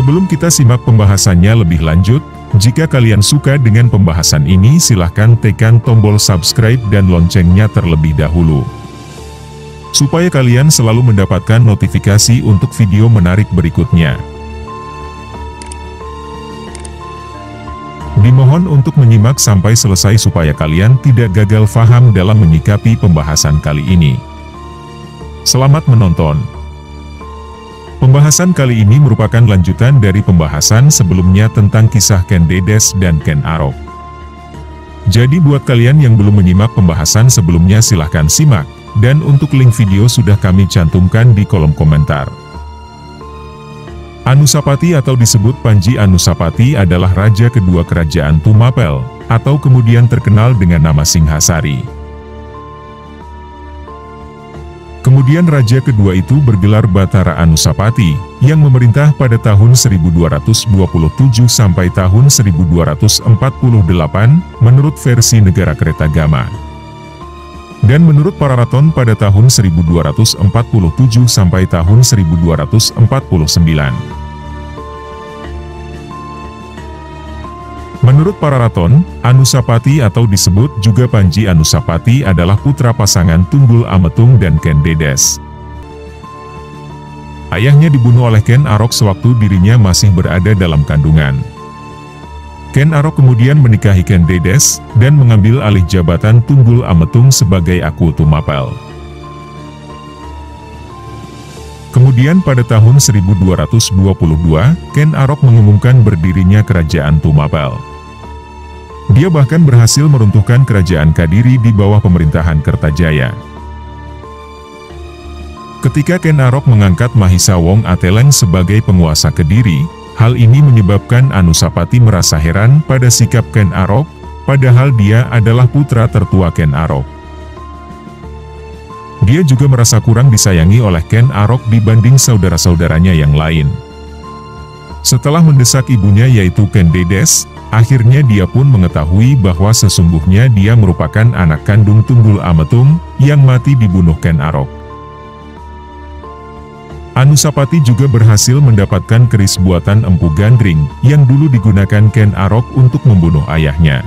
Sebelum kita simak pembahasannya lebih lanjut, jika kalian suka dengan pembahasan ini silahkan tekan tombol subscribe dan loncengnya terlebih dahulu, supaya kalian selalu mendapatkan notifikasi untuk video menarik berikutnya. Dimohon untuk menyimak sampai selesai supaya kalian tidak gagal paham dalam menyikapi pembahasan kali ini. Selamat menonton! Pembahasan kali ini merupakan lanjutan dari pembahasan sebelumnya tentang kisah Ken Dedes dan Ken Arok. Jadi buat kalian yang belum menyimak pembahasan sebelumnya silahkan simak, dan untuk link video sudah kami cantumkan di kolom komentar. Anusapati atau disebut Panji Anusapati adalah raja kedua kerajaan Tumapel, atau kemudian terkenal dengan nama Singhasari. Kemudian raja kedua itu bergelar Batara Anusapati, yang memerintah pada tahun 1227 sampai tahun 1248, menurut versi negara Kretagama. Dan menurut Pararaton pada tahun 1247 sampai tahun 1249. Menurut Pararaton, Anusapati atau disebut juga Panji Anusapati adalah putra pasangan Tunggul Ametung dan Ken Dedes. Ayahnya dibunuh oleh Ken Arok sewaktu dirinya masih berada dalam kandungan. Ken Arok kemudian menikahi Ken Dedes, dan mengambil alih jabatan Tunggul Ametung sebagai Aku Tumapel. Kemudian pada tahun 1222, Ken Arok mengumumkan berdirinya Kerajaan Tumapel. Dia bahkan berhasil meruntuhkan Kerajaan Kadiri di bawah pemerintahan Kertajaya. Ketika Ken Arok mengangkat Mahisa Wong Ateleng sebagai penguasa Kediri, hal ini menyebabkan Anusapati merasa heran pada sikap Ken Arok, padahal dia adalah putra tertua Ken Arok. Dia juga merasa kurang disayangi oleh Ken Arok dibanding saudara-saudaranya yang lain. Setelah mendesak ibunya yaitu Ken Dedes, akhirnya dia pun mengetahui bahwa sesungguhnya dia merupakan anak kandung Tunggul Ametung, yang mati dibunuh Ken Arok. Anusapati juga berhasil mendapatkan keris buatan Empu Gandring, yang dulu digunakan Ken Arok untuk membunuh ayahnya.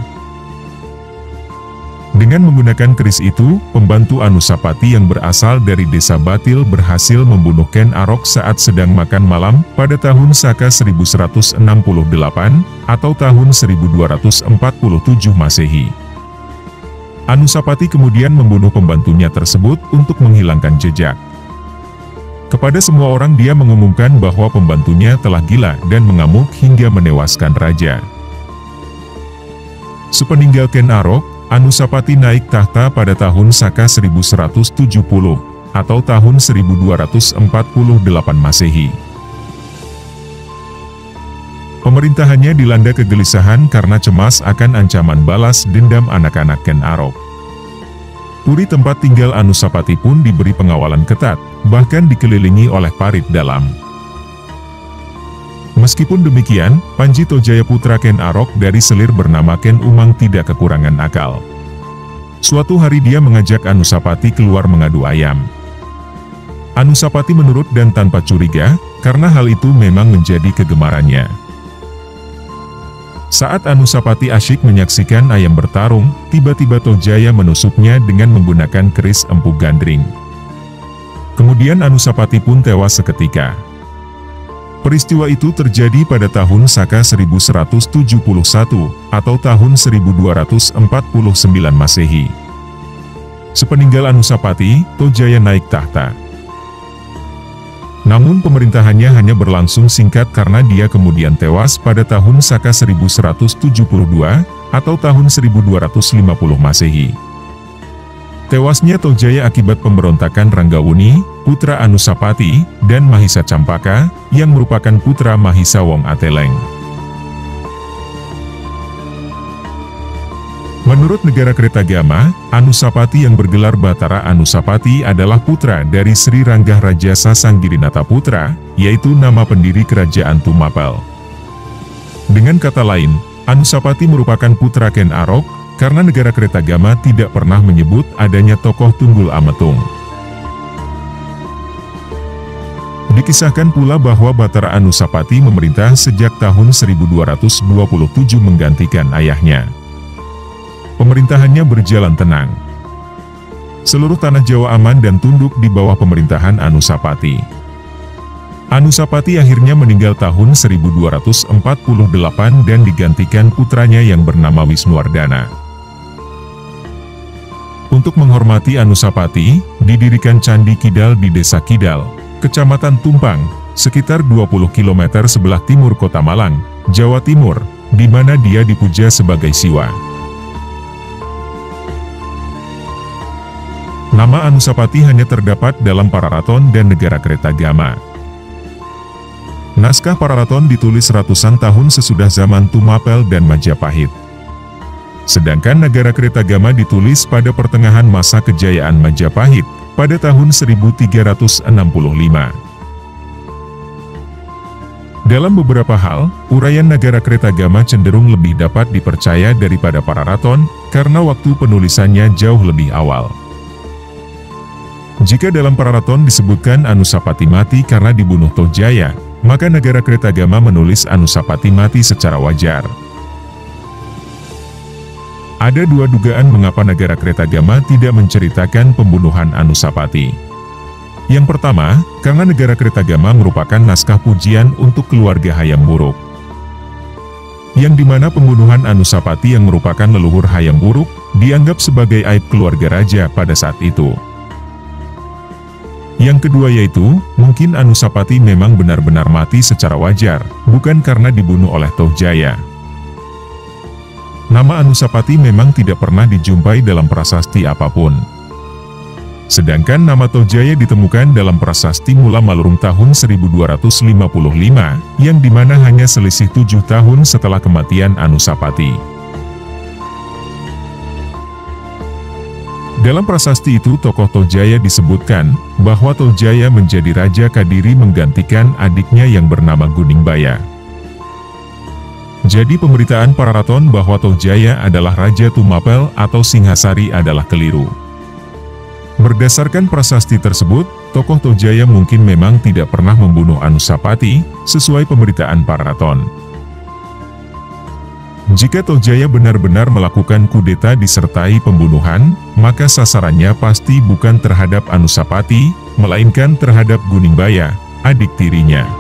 Dengan menggunakan keris itu, pembantu Anusapati yang berasal dari desa Batil berhasil membunuh Ken Arok saat sedang makan malam pada tahun Saka 1168, atau tahun 1247 Masehi. Anusapati kemudian membunuh pembantunya tersebut untuk menghilangkan jejak. Kepada semua orang dia mengumumkan bahwa pembantunya telah gila dan mengamuk hingga menewaskan raja. Sepeninggal Ken Arok, Anusapati naik tahta pada tahun Saka 1170, atau tahun 1248 Masehi. Pemerintahannya dilanda kegelisahan karena cemas akan ancaman balas dendam anak-anak Ken Arok. Puri tempat tinggal Anusapati pun diberi pengawalan ketat, bahkan dikelilingi oleh parit dalam. Meskipun demikian, Panji Tojaya putra Ken Arok dari selir bernama Ken Umang tidak kekurangan akal. Suatu hari dia mengajak Anusapati keluar mengadu ayam. Anusapati menurut dan tanpa curiga, karena hal itu memang menjadi kegemarannya. Saat Anusapati asyik menyaksikan ayam bertarung, tiba-tiba Tojaya menusuknya dengan menggunakan keris Empu Gandring. Kemudian Anusapati pun tewas seketika. Peristiwa itu terjadi pada tahun Saka 1171, atau tahun 1249 Masehi. Sepeninggal Anusapati, Tojaya naik tahta. Namun pemerintahannya hanya berlangsung singkat karena dia kemudian tewas pada tahun Saka 1172, atau tahun 1250 Masehi. Tewasnya Tojaya akibat pemberontakan Ranggawuni, putra Anusapati, dan Mahisa Campaka, yang merupakan putra Mahisa Wong Ateleng. Menurut negara Kretagama, Anusapati yang bergelar Batara Anusapati adalah putra dari Sri Ranggah Raja Sasanggirinata Putra, yaitu nama pendiri kerajaan Tumapel. Dengan kata lain, Anusapati merupakan putra Ken Arok, karena negara Kretagama tidak pernah menyebut adanya tokoh Tunggul Ametung. Dikisahkan pula bahwa Batara Anusapati memerintah sejak tahun 1227 menggantikan ayahnya. Pemerintahannya berjalan tenang. Seluruh tanah Jawa aman dan tunduk di bawah pemerintahan Anusapati. Anusapati akhirnya meninggal tahun 1248 dan digantikan putranya yang bernama Wisnuwardana. Untuk menghormati Anusapati, didirikan Candi Kidal di Desa Kidal, Kecamatan Tumpang, sekitar 20 km sebelah timur Kota Malang, Jawa Timur, di mana dia dipuja sebagai Siwa. Nama Anusapati hanya terdapat dalam Pararaton dan Negara Kretagama. Naskah Pararaton ditulis ratusan tahun sesudah zaman Tumapel dan Majapahit. Sedangkan Negara Kretagama ditulis pada pertengahan masa kejayaan Majapahit, pada tahun 1365. Dalam beberapa hal, uraian Negara Kretagama cenderung lebih dapat dipercaya daripada Pararaton, karena waktu penulisannya jauh lebih awal. Jika dalam Pararaton disebutkan Anusapati mati karena dibunuh Tohjaya, maka Negara Kretagama menulis Anusapati mati secara wajar. Ada dua dugaan mengapa Negara Kretagama tidak menceritakan pembunuhan Anusapati. Yang pertama, karena Negara Kretagama merupakan naskah pujian untuk keluarga Hayam Wuruk. Yang dimana pembunuhan Anusapati yang merupakan leluhur Hayam Wuruk, dianggap sebagai aib keluarga raja pada saat itu. Yang kedua yaitu, mungkin Anusapati memang benar-benar mati secara wajar, bukan karena dibunuh oleh Tohjaya. Nama Anusapati memang tidak pernah dijumpai dalam prasasti apapun. Sedangkan nama Tohjaya ditemukan dalam prasasti Mula Malurung tahun 1255, yang dimana hanya selisih 7 tahun setelah kematian Anusapati. Dalam prasasti itu tokoh Tohjaya disebutkan, bahwa Tohjaya menjadi Raja Kadiri menggantikan adiknya yang bernama Guningbaya. Jadi pemberitaan Pararaton bahwa Tohjaya adalah Raja Tumapel atau Singhasari adalah keliru. Berdasarkan prasasti tersebut, tokoh Tohjaya mungkin memang tidak pernah membunuh Anusapati, sesuai pemberitaan Pararaton. Jika Tohjaya benar-benar melakukan kudeta disertai pembunuhan, maka sasarannya pasti bukan terhadap Anusapati, melainkan terhadap Guningbaya, adik tirinya.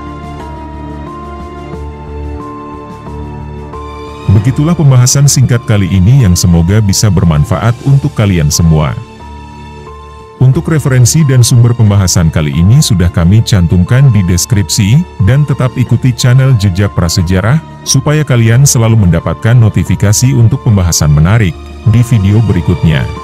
Begitulah pembahasan singkat kali ini yang semoga bisa bermanfaat untuk kalian semua. Untuk referensi dan sumber pembahasan kali ini sudah kami cantumkan di deskripsi, dan tetap ikuti channel Jejak Prasejarah, supaya kalian selalu mendapatkan notifikasi untuk pembahasan menarik di video berikutnya.